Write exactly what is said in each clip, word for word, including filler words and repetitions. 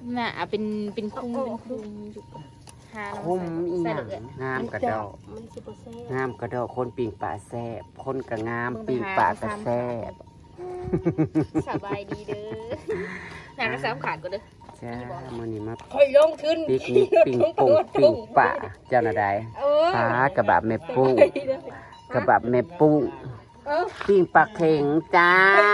น่ะเป็นเป็นคุ้มเป็นคุ้มคุ้มอีหยังงามกระดอกงามกระดอกคนปิ่งป่าแซ่บคนกระงามปิ่งป่ากระแซ่บสบายดีเด้อหนังกระซ้ำขาดก็เด้อจ้ามันนี่มาค่อยลงขึ้นปิกนิกปิ่งปุ่งปิ่งป่าเจ้าหน้าใดปลากระบะเมปุ้งกระบะเมปุ้งปิ่งปลาเข็งจ้า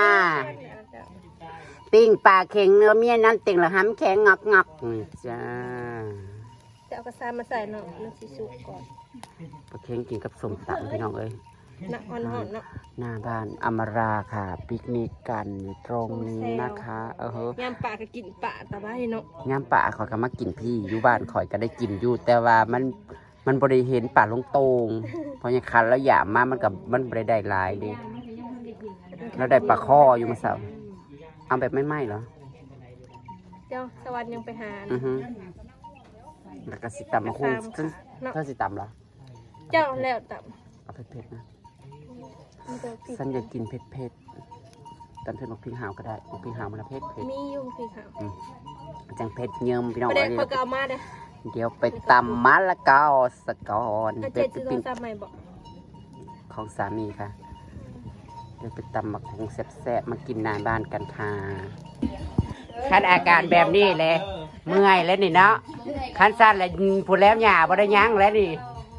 ปิ่งปลาเข็งเนื้อเมียนั่นติ่งละห้ำแข็งงักงักจ้าจะเอากระซ้ำมาใส่เนาะมันสิสุกก่อนปลาเข็งกินกับส้มตำพี่น้องเอ้ยหน้าอ่อนๆเนาะหน้าบ้านอมราค่ะปิกนิกกันตรงนี้นะคะเออยามป่าก็กินป่าตาบ้าเนาะยามป่าขอยก็มากินพี่อยู่บ้านขอยก็ได้กินอยู่แต่ว่ามันมันบริเห็นป่าลงตรงเพราะยังคันแล้วหยามมามันกับมันบริได้ลายดิแล้วได้ปลาข้ออยู่มาสับเอาแบบไม่ไหม้เหรอเจ้าสวัสดิ์ยังไปหาอือฮึแล้วก็สิตำมะฮุ่งถ้าสิตำเหรอเจ้าแล้วตำเอาเผ็ดๆนะฉันอยากกินเผ็ดๆตำเผ็ดมะพริกหาวก็ได้มะพริกหาวมันเผ็ดเผ็ดมีอยู่พริกหาวจังเผ็ดเยิ่มพี่น้องเดี๋ยวเขาก็เอามาเด้เดี๋ยวไปตำมะละกอสะกอนเป็นปิ้งของสามีค่ะเดี๋ยวไปตำมะฮุ่งแซ่บๆมากินนานบ้านกันค่ะขั้นอาการแบบนี้เลยเมื่อยแล้วนี่เนาะขั้นสั้นเลยพูดแล้วหยาบ่ได้ยั้งแล้วนี่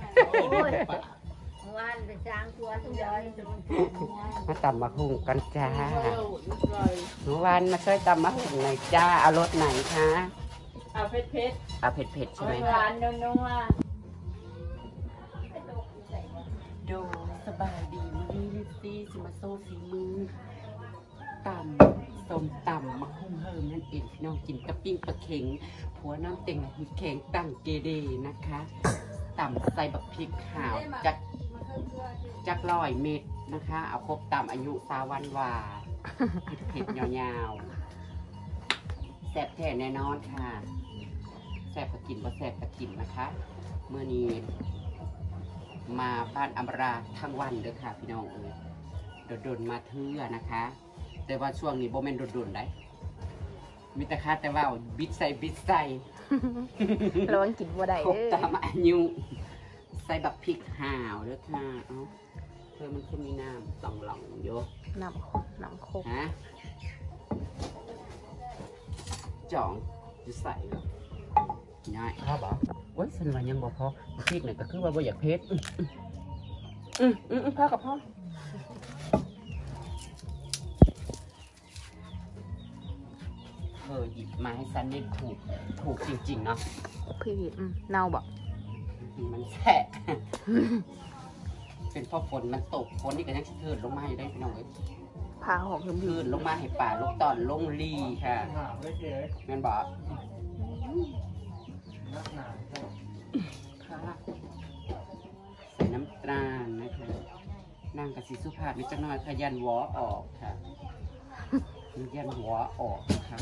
มาตำมะฮุ่งกันจ้าเมื่อวานมาช่วยตำมะฮุ่งหน่อยจ้าเอารสไหนคะเอาเผ็ดเผ็ดเอาเผ็ดเผ็ดใช่ไหมหวานนัวดูสบายดีมือลิซี่สิมาโซ่สีมือตำส้มตำมะฮุ่งเฮิมนั่นเองพี่น้องกินกระปิ้งปลาเข็งผัวน้ำเต็งมีเข็งตั้งเกเดนะคะตำใส่บักพริกขาวจักจักร้อยเม็ดนะคะเอาครบตามอายุสาวันวาเผ็ดๆยาวๆแซ่บแท้แน่นอนค่ะแซ่บก็กินว่าแซ่บก็กินนะคะเมื่อนี้มาบ้านอมราทั้งวันเด้อค่ะพี่น้องเอ้ยโดดๆมาเทื่อนะคะแต่ว่าช่วงนี้โบแมนโดดๆได้มีแต่ค่าแต่ว่าบิดใส่บิดใส่ระวังกินบ่ได้ครบตามอายุใส่แบบพริกห่าวเด้อค่ะเอ้าเพื่อมันจะมีน้ำหล่องๆเยอะน้ำน้ำโคกฮะจ่องจะใส่เหรอง่ายครับเหรอโอ้ยฉันว่ายังบอกพอพริกเนี่ยก็คือว่าบ่อยากเผ็ดอืมอืมพ่อกับพ่อเออหยิบมาให้ฉันได้ถูกถูกจริงๆเนาะพี่ผิดเน่าบอกมันแฉะเป็นเพราะฝนมันตกฝนนี่ก็ยังชื้นลงมาอยู่ได้พี่น้องเอ้ยพาหอกชื้นลงมาให้ป่าลูกตอนลงลีค่ะแม่นบอกใส่น้ำตาลนะคะนั่งกับสีสุภาพนิดจังหน่อยขยันหัวออกค่ะยันหัวออกค่ะ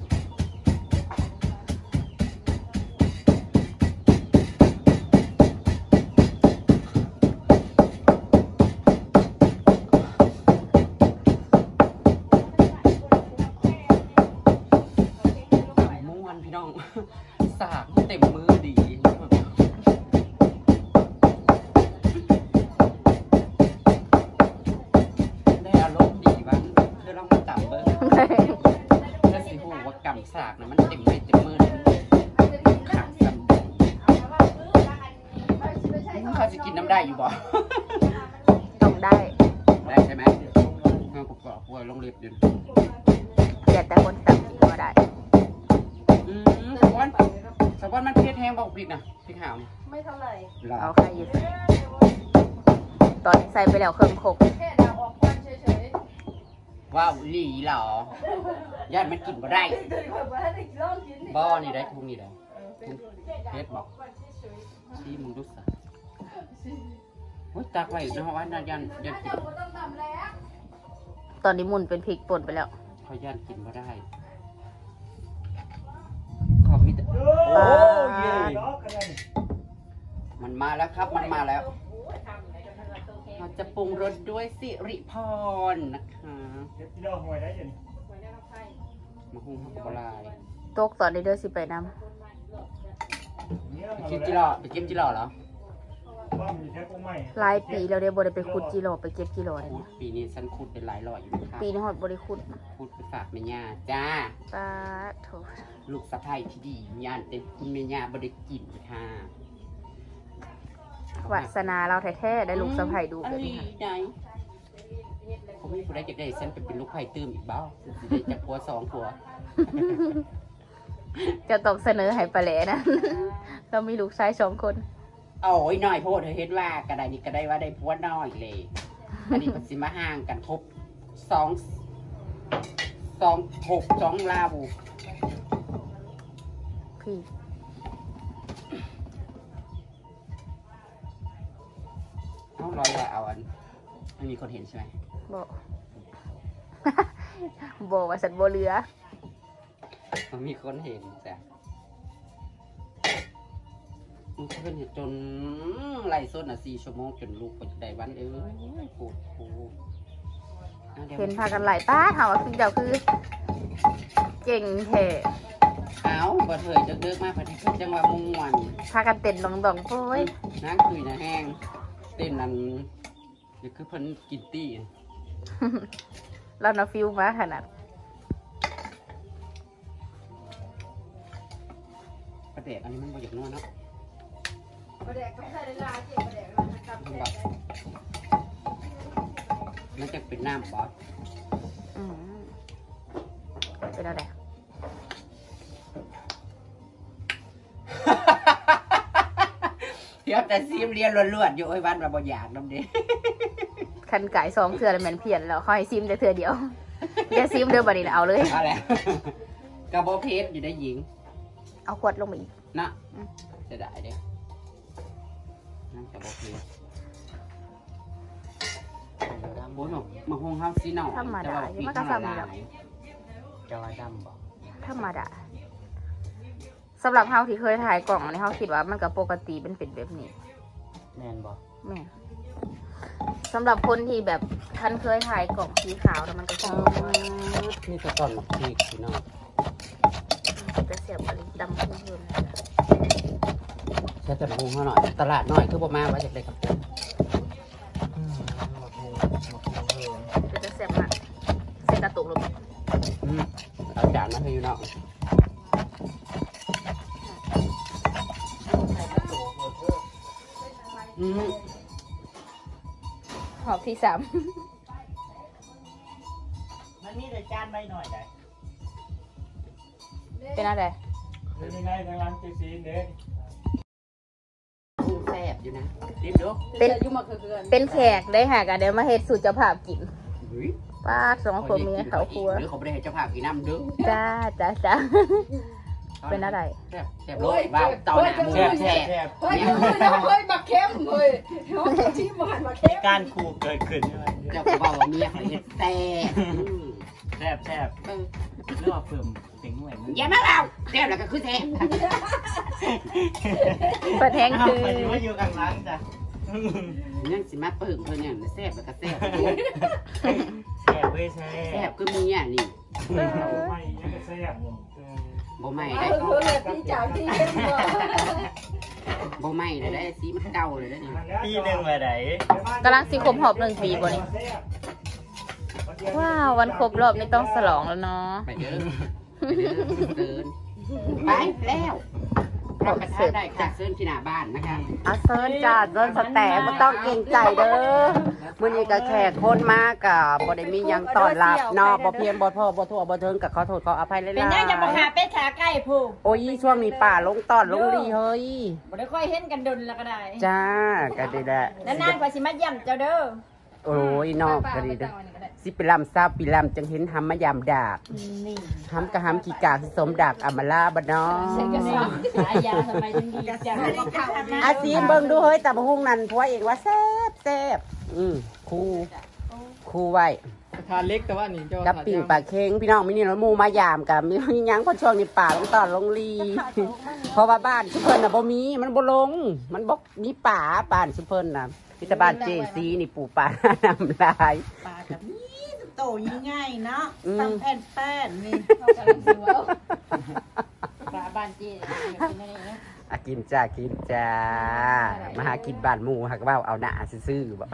สากเต็มมือดีได้อารมณ์ดีบ้างเธอลองมาจับเบอร์เธอสิหูว่ากำสากนะมันเต็มไม่เต็มมือขาดสำคัญเขาจะกินน้ำได้อยู่บ่ต้องได้ได้ใช่ไหมเงาประกอบหัวลงเล็บอยู่อยากแต่คนตัดกินก็ได้อืมสวันสวันมันเผ็ดแห้งบอกพริกนะพริกหาวไม่เท่าไหร่เอาใครอยู่ตอนใส่ไปแล้วเครื่องโคกว้าวหลีเหรอญาติมันกินบ่ได้บ่อนี่ได้ทุ่งนี่ได้เผ็ดบอกชี้มึงดูสักโอ้ยตักไว้นะว่าญาติญาติกินตอนนี้มุนเป็นพริกป่นไปแล้วเขาญาติกินบ่ได้ขอมีแต่โอ้ยมันมาแล้วครับมันมาแล้วเราจะปรุงรสด้วยสิริพรนะคะมาหุงฮักบลายตกตอนเด้อสิไปนำไปเก็บจิหล่อไปเก็บจิหล่อเหรอหลายปีแล้วเด้บ่ได้ไปขุดจิโร่ไปเก็บจิโร่เด้ปีนี้ฉันขุดเป็นหลายร้อยอยู่นะคะปีนี้ฮอดบ่ได้ขุดขุดไปฝากแม่ย่าจ้าปาโถลูกสะใภ้ที่ดีย่านเต็มคุณแม่ย่าบ่ได้กินค่ะวาสนาเราแท้ๆได้ลูกสะใภ้ดูอันแบบนี้นี้ไหนผมไม่ผู้ใดจะได้ฉันไปเป็นลูกไผ่ตื้มอีกบ้าสิได้จับผัวสองผัวจะต้องเสนอให้ปลาแหลนะ เรามีลูกชายสองคนโอ้ยน้อยโพดเธอเฮ็ดว่ากระไดนี่ก็ได้ว่าได้ผัวน้อยเลย อันนี้มันสิมาห่างกันครบสองสองหกสองลาวพี่เอาลอยว่าเอาอันไม่มีคนเห็นใช่ไหมบอก บอกว่าสัตว์บ่เหลือมันมีคนเห็นจ้ะมันเพิ่นเห็นจนไล่ส้นอ่ะสี่ชั่วโมงจนลูกก็จะได้วันเอ้ยปวดโผเห็นพากันไหลป้าเฮาคือเจ้าคือเก่งแท้เอาบ่เถยเดึกๆมาพอดีขึ้นจังหวะม่วนพากันเต้นดองๆโอ้ยนั่งคุยนะแห้งเต้นนั่นนี่คือเพิ่นกินตี้เราน่ะฟิลมาขนาดประเด็กอันนี้มันบ่อยากนวดเนาะประเด็กเขาใส่ลาเจ็บประเด็กเราทำมันแบแบบ บมันจะเป็นน้ำบอสอืมเป็นอะไรเดี๋ยวแต่ซีมเรียนล้วนๆอยู่ไอ้วันมาบ่อยากน้ำเด้คันไก่สองเถื่อแล้วแม่นเพี้ยนแล้วค่อยซิมแต่เถื่อเดียว อย่าซิมเด้อบัดนี้นะเอาเลยเอาแล้วกระโบเพชรอยู่ได้หญิงเอาขวดลงมาอีกนะจะได้เด้นั่นกระโบเพชรโอ้ยมามาหงเฮาซีหน่อยธรรมดาอยู่มันก็ซ้ำนี่แหละจะว่าดำบ่ธรรมดาสำหรับเฮาที่เคยถ่ายกล่องนี่เฮาคิดว่ามันก็ปกติเป็นเป็นแบบนี้แม่นบ่แม่สำหรับคนที่แบบท่านเคยถ่ายกล่องสีขาวแล้วมันก็คงนี่ตะตอนหมักพริกพี่น้องจะเสียบอะไรดำเพิ่มแค่แต่หงเฮาหน่อยตลาดน้อยคือบ่มาว่าจากได้กับจะเสียบมากเส้นกระตุกลงอืมเอาจานมาให้อยู่เนาะ อืมหอบที่สามมันมีแต่จานใบหน่อยได้เป็นอะไรเป็นยังไงทางร้านเจซีเด็กกุ้งแซ่บอยู่นะรีบดูเป็นยุ่งมาเกินเป็นแขกได้หากันเดี๋ยวมาเฮ็ดสูตรเจ้าภาพกินเฮ้ยป้าสองคนเมียเขาครัวหรือเขาไม่ได้ให้เจ้าภาพกินน้ำดึงจ้าจ้าจ้าเป็นอะไรแซ่บแซ่บโลดว่าเตาหนาหมูแซ่บแซ่แซ่บบแซ่บเฮ้ยเฮ้ยมาเข้มเฮ้ยที่บ้านมาเข้มการขู่เกิดขึ้นใช่ไหมเจ้าก็บอกว่าเมียเขาเห็ดแซ่บอืมแซ่บแซ่บเออเรื่องเพิ่มเสียงหน่วยมันอย่ามาเอาแซ่บแล้วก็คือแซ่บเปิดแห้งอ้าวคือไปดูว่าอยู่ข้างหล่างจ้ะนั่นสิมาเปิ่งเพิ่นอย่างแซ่บแล้วก็แซ่บแซ่บเว้ยแซ่แซ่บบ คือเมียนี่ไม่ยังแซ่บบ่ใหม่เอได้อคือเลยที่จากที่เข้มก่อนบ่ใหม่ได้ได้สีมันเก่าเลยได้นี่ปีหนึ่งมาไหนกำลังสิครบหอบหนึ่งปีบ่นี่ว้าววันครบรอบนี่ต้องฉลองแล้วเนาะไปเด้อไปเด้อเดินไปแล้วรับประทานได้ค่ะเซิร์นที่หน้าบ้านนะคะอาเซิร์นจ้าเซิร์นสแตกไม่ต้องเกรงใจเด้อมื้อนี้ก็แขกคนมากกับ่ได้มีหยังต้อนรับเนาะบ่เพียงบ่พ่อบ่ทั่วบ่เทิงก็ขอโทษขออภัยหลายๆเป็นยังจะมาหาเป็ดขาไก่ผู้โอ้ยช่วงนี้ป่าลงตอนลงลีเฮ้ยบ่ได้ค่อยเห็นกันดนแล้วก็ได้จ้าก็ได้แหละนานๆกว่าสิมาเยี่ยมเจ้าเด้อโอ้ยนอกก็ดีเด้อสิไปลำซาปีลำจังเห็นหำมายามดากนี่หำกะหำขี้กากสิสมดักอำมาลาบ่เนาะใส่กระสอบสายยาทำไมถึงดีจังอาซีเบิ่งดูเฮ้ยแต่บ่ฮู้นั่นผัวเองว่าแซ่บแซ่บอือครูครูไว้ทานเล็กแต่ว่านี่เจ้ากับปิ่งปลาเค็งพี่น้องมินี่เราหมูมายามกับมีหยังเพราะช่วงนี้ป่าลงตอนลงลี เพราะว่าบ้านชุเพิ่นน่ะบ่มีมันบ่ลง มันบ่มีป่าบ้านชุเพิ่นน่ะมีแต่บ้านเจซีนี่ปลูกป่าน้ำลายปลากับนี่โตยิ่งง่ายเนาะอืมตั้งแผ่นแป้นนี่เขากำลังสิว่าจีอากินจ้ากินจ้ามาหากินบ้านหมูหักว่าเอาหน้าซื่อๆบ่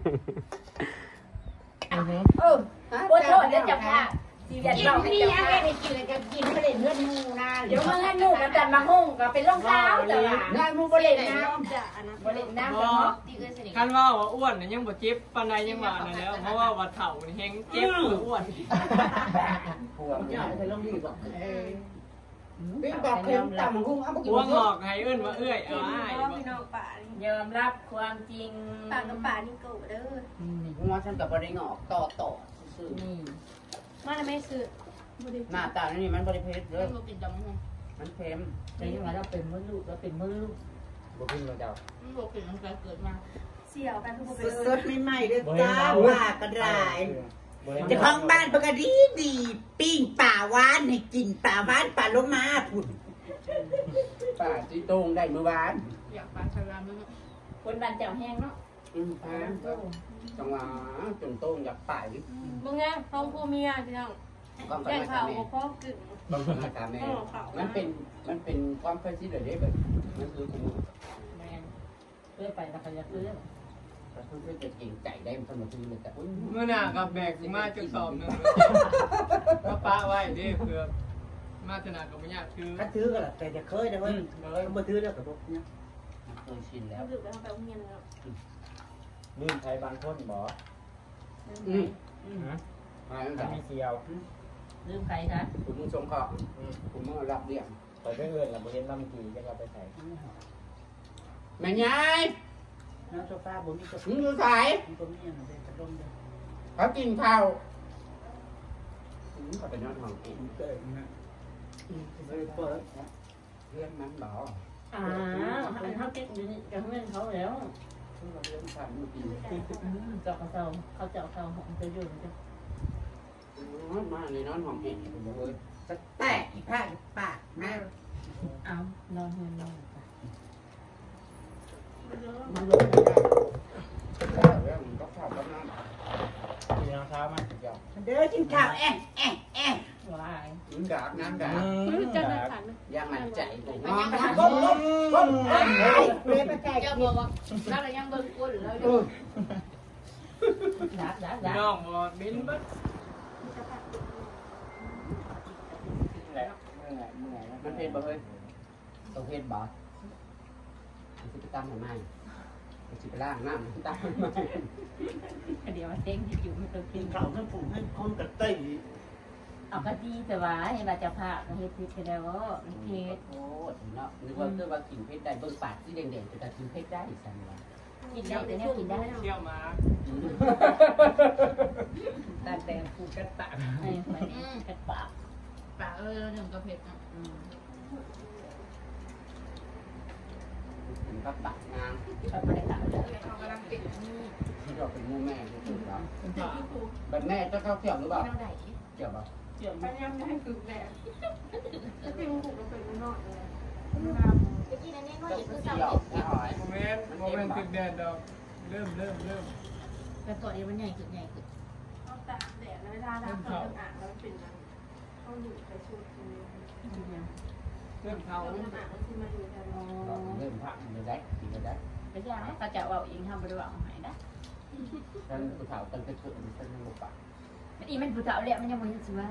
เออโอ้โหเดี๋ยวจะพากินนี่ยังไม่ได้กินเลยก็กินไม่ได้เลือดมูนานเดี๋ยวมาให้หนูกันจันมาห้องก็เป็นรองเท้าแต่ว่าได้มูบริเวณน้ำบริเวณน้ำเนาะคันว่าว่าอ้วนเนี่ยยังบ่เจ็บปานใดยังว่านั่นแล้วเพราะว่าว่าเฒ่านี่แฮงเจ็บหรืออ้วนพวงใหญ่ใส่ลงดีบ่เออปิ้งบอกเค็มตำกุ้งเอาบ่กินหัวงอกให้เอิ้นว่าเอื้อยเอาอ้ายบ่พี่น้องป่ายอมรับความจริงป่ากับป่านี่กูเด้อหัวฉันก็บ่ได้งอกต่อต่อซื่อนี่มันไม่ซื้อๆหน้าตานี่มันบ่ได้เผ็ดเด้อมันเป็นดำมันมันเค็มแต่ยังไงเราเป็นมือลูกเราเป็นมือลูกบ่กินบ่เจ้ามันบอกเป็นตั้งแต่เกิดมาเสี่ยวกันทุกคนสดๆใหม่ๆด้วยจ้าป่ากระไรเจ้าของบ้านปกติดีปิ้งป่าหวานให้กินป่าหวานป่าโลมาผุดป้าจีตรงได้เมื่อวานอยากปลาชาลามันคนบ้านเจ้าแห้งเนาะอืมป้าจังหวะจนโต้งอยากไปมึงไงห้องผู้เมียพี่น้องความแจ้กันงข่าวแม่ของพ่อกึ่งบางคนมาตามแม่มันเป็นมันเป็นความเคยชินเลยเด้แบบมันคือคุณแมนเพื่อไปแล้วก็อยากเพื่อแต่เพื่อนจะเก่งใจได้มันสนุกเลยแต่มื้อหน้ากับแบกสิมาจักสอบหนึงมาปะไว้เด้เพื่อมาธนาก็บ่ยากคือถ้าถือก็ล่ะแต่จะเคยนะเว้ยมาถือแล้วกับพวกเนี้ยเคยชินแล้วดึกแล้วไปโรงเรียนแล้วลืมไทยบางคนบ่อืมมาตั้งแต่มีเสียวลืมใครคะคุณมึงสงเคราะห์คุณมึงรับเรียงไปเอิ้นแล้วบ่เห็นลำกีจังเราไปใส่แม่ยายน้าโซฟาบ่มีกระมึงอยู่สายมีตัวเมียมันเป็นกระดมเด้อเขากินข้าวเขาไปนอนห้องเองเกิดนะไม่ได้เปิดเรื่องมันบ่อ่าเขาเก็บอยู่นี่กับเพื่อนเขาแล้วเราเรื่องความมือดีเจ้าเขาเจ้าเขาเจ้าเขาของจะอยู่จะมาในนอนห้องเองเลยจะแตกอีกผ้าอีกปากนะเอานอนเฮือนนอนมันลงไม่ได้เรื่องก็ข้าวก็น้ำกินน้ำเช้ามาเจ้าเด้อกินข้าวแอะแอะแอะวายมึงกากน้ำกากจะได้ขันยังมันใจกูมองไปทางก้มก้มก้มเปรย์ไปแตกจะบอกว่าแล้วเรายังเบิ่งก้นแล้วเออดับดับพี่ดับน้องบ่บินเบิดแหละเมื่อไงเมื่อไงมันเพชรบ่เฮ้ยต้องเพชรบ่มันจะไปตำทำไมมันจะไปล่างน้ำมันตำทำไมเดี๋ยวเต้งที่อยู่ไม่ต้องกิกินนข้าวให้ผูกให้คนกระเต้ยเอาก็ดีแต่ว่าเห็นว่าจะพาเฮ็ดผิดกันแล้วเฮ็ดโอ้ถึงเนาะนึกว่าเพื่อว่ากินเพชรได้เบิ่งปากที่แดงๆแต่กินเพชรได้อีกสันวะกินได้แต่เนี่ยกินได้เที่ยวมาตาแดงฟูกัดปากไอ้ไอ้กัดปากปากเออหนึ่งกระเพ็ดอ่ะถึงกับปากงามชอบไม่ได้ตัดเลยเขากำลังปิดนี่ที่เราเป็นมูแม่ที่สุดแล้วคุณพ่อแบบแม่จะเข้าเกี่ยวหรือเปล่าเท่าไหร่เกี่ยวป่ะเจียมมันยังไม่ให้กึ่งแดดจะเป็นผูกเราเป็นนอกเลยเมื่อกี้นั่นนี่ก็เกี่ยวอีกคือเกี่สาวยวไม่หอยโมเมนต์โมเมนต์ตึกแดดดอกเริ่มเริ่มเริ่มแต่ก่อนนี้มันใหญ่ขึ้นใหญ่ขึ้นเอาตากแดดแล้วเวลาเราเปิดอ่างแล้วเป็นมันเขาอยู่ไปชุดนี้เริ่มเท้าเขาเริ่มอ่างแล้วที่มาอยู่แถวนี้เริ่มพักเลยได้กินเลยได้ไม่ยากเขาจะเอาเองทำไปด้วยเอาหายนะท่านผู้เฒ่าตั้งแต่เกิดท่านยังบอกปากมันอีมันผู้สาวเนี่ยมันยังไม่รู้สึกว่า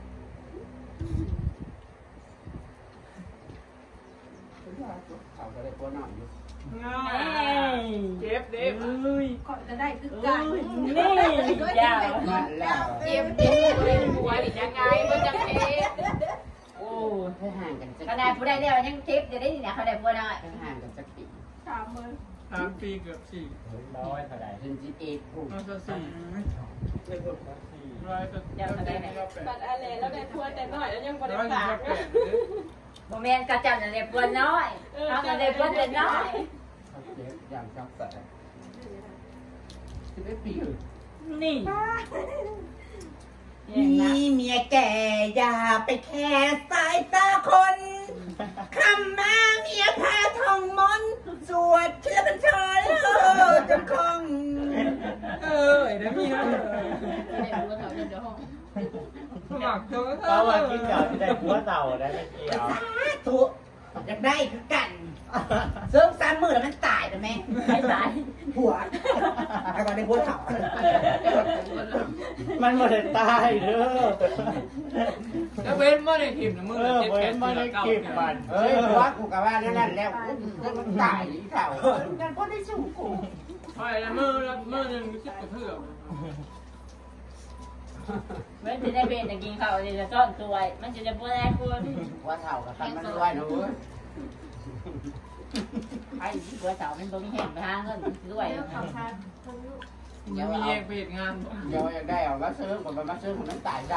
เขาก็เลยตัวหน่อยอยู่ง่ายเจ็บเด็บก่อนจะได้คือกันนี่ยาวนั่นแล้วเจ็บเจ็บเลยหัวอีกยังไงมันจะเพชโอ้ถ้าห่างกันสักขนาดผู้ใดเนี่ยยังทิปจะได้เนี่ยเขาได้ผู้น้อยถ้าห่างกันสักปีสามมือสามปีเกือบสี่ร้อยเท่าไหร่ถึงจีเอ็ดผู้ร้อยสี่ร้อยก็ยาวเท่าไหร่เนี่ยบัดอะไรแล้วได้พัวแต่น้อยแล้วยังบริร้อยจายี่คสิบแปดโมเมนต์กระจับเนี่ยเรียบร้อยน้อยเขาเนี่ยเรียบร้อยน้อยเขาเจ็บอย่างชักแต่สิบเอ็ดปีนี่มีเมียแก่อย่าไปแคร์สายตาคน คำมาเมียพาทองมนต์สวดเชื่อเป็นชอเลิศจนคงเออเดี๋ยวมีนะได้ผู้สาวเดี๋ยวห้องมหมักเธอเพราะว่ากินเก่าที่ได้หัวเต่าได้ไม่เกี่ยวถูกอยากได้คือกันเซิร์ฟสามมือแล้วมันตายนะแม่ไม่ตายผัวแล้วก็ได้ผัวเถ่ามันไม่ได้ตายเด้อแล้วเว้นมาในทีมนะมึงเออเว้นมาได้กินมันเอ้ยผัวกูกับว่านั่นนั่นแล้วมันตายอีเถ่ากันก็ได้สู้กูใช่แล้วมือละมือหนึ่งคิดกระเทือกเว้นที่ได้เบนจะกินข้าวจะซ่อนตัวมันจะจะพูดอะไรคุณว่าเถ่ากับคันมันด้วยนะเว้ยไอ้หัวเสาเป็นบ่มีแห้งไปหาเงินด้วยยังมีแยกเพจงานเดี๋ยวอยากได้เอามาซื้อผมมาซื้อผมมันตายจ้า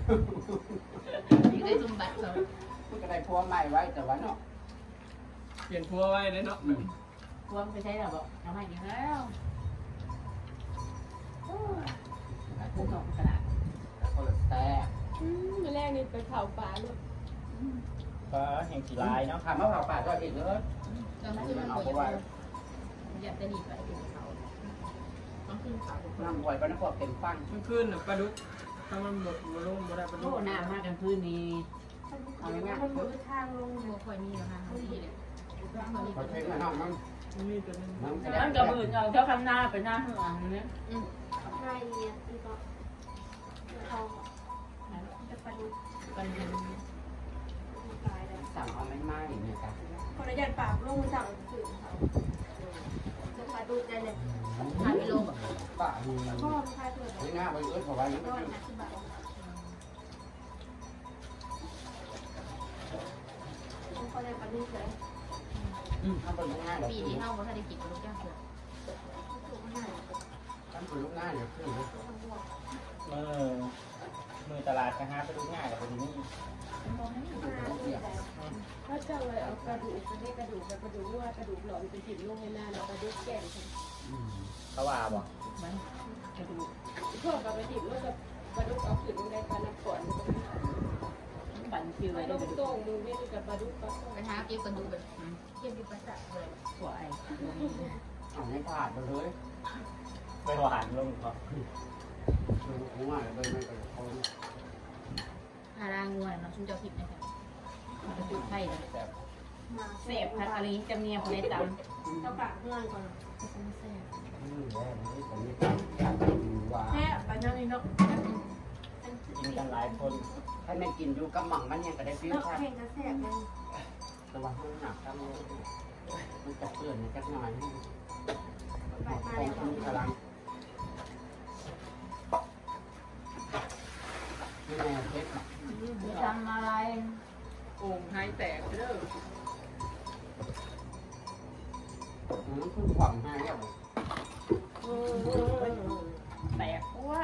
อยู่ได้จุ่มบัตรเขามันก็ได้พัวใหม่ไว้แต่ว่าเนาะเปลี่ยนพัวไว้เลยเนาะรวมไปใช้หรอบอกทำให้กินแล้วผู้ส่งกระดาษคนละแต่แรกนี่ไปเผาป่าลูกก็แห่งสีลายเนาะถามว่าเผาป่าก็อีกเลยกลางคืนมันเอาบ่ไปอยไว้อยากจะหนีไปเขากลางคืนเขาน้ำไหวก็น้ำพวกเต็มฟังมันขึ้นน่ะปลาดุกถ้ามันหมดมันลงบ่ได้ปลาดุโอ้กหน้ามากกันคืนนี้เอาไม่ยากมันมือทางลงบ่ค่อยมีแล้วนะเขาดีเลยพอเช็คมาน้องมันมันมีตัวนึงมันมันกับมือเอาเจ้าคำหน้าไปหน้าข้างหลังเนี่ยใช่เนี่ยอีกก็เขาจะไปดูกันเป็นตายแล้วสั่งเอาไม่ไหม้เนี่ยจ้ะคนละยันปากลงสั่งสื่อเขาจะไปดูได้เลยหากิโลแบบป่าพ่อมันคลายตัวไม่น่าไปเอื้อเพราะว่าอย่างร้อยนี้ห้าสิบบาทเขาได้ปลาดุกเลยทำเป็นลูกง่ายปีที่เท่าบ่ทันได้กินลูกจ้างเสือถูกง่ายทำเป็นลูกง่ายเดี๋ยวขึ้นมือมือตลาดนะฮะไปดูง่ายกว่าตรงนี้ถ้าจะเลยเอากระดูกไปให้กระดูกกระดูกว่ากระดูกหลอนไปติดลงในหน้าแล้วกระดูกแก่เขาว่าบ่พวกกับไปติดแล้วกับกระดูกเอาขึ้นลงในปลาน้ำก่อนปั่นคิวไปไว้ลด้วยงตรงมือนี่กับปลาดุกก็ไปหาเก็บกระดูกแบบเก็บอยู่ประสาทเลยสวยเอาไม่ผ่านไปเลยไปหวานลงเขาคือหัวเลยไม่ไปคนหารางวนเนาะชุมเจ้าทิพย์นะครับกระดูกไผ่เลยแต่มาเสพพักอะไรจำเนียบในตำเอาปากเพื่อนก่อนอืมแล้วนี่ผมนี่อยากดูว่าแค่ไปนั่งนี่เนาะกินกันหลายคนถ้าไม่กินอยู่กับหม่องมันยังก็ได้ฟิวเนาะครับเพลงจะแซ่บเลยแต่ว่ามันหนักตั้งเลยมันจะเปื่อนจักหน่อยไปของมาของแล้วคุณกำลังนี่แม่เพชรทำอะไรโอ่งไฮแตกเด้ออืมคือความให้แล้วแตกว่า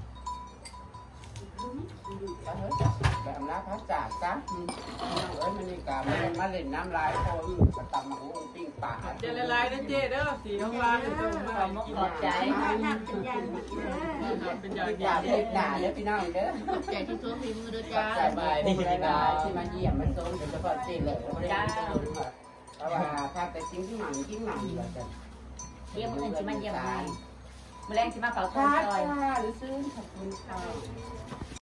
แบบน้ำพัดจากซะอืมเอ้ยมันนี่กามันมาเล่นน้ำลายพออืมกระตำมาอุ้งปิ้งป่าเจละลายนะเจ๊เด้อสีท้องฟ้าเป็นตัวมาขอมขอบใจทำเป็นยันดีนะเป็นยาอยากเล่นด่าเด้อพี่น้องเด้อใจที่ตัวฝีมือเด้อจ้าจ้าสบายดีนะที่มาเยี่ยมมาชมโดยเฉพาะเจนเลยจ้าเพราะว่าถ้าไปกินที่หนังกินหนังแบบจะเยี่ยมเงินสิมันเยี่ยมไงแมลงสิมาเป่าต้นค่ะซอยหรือซื้อขอบคุณค่ะ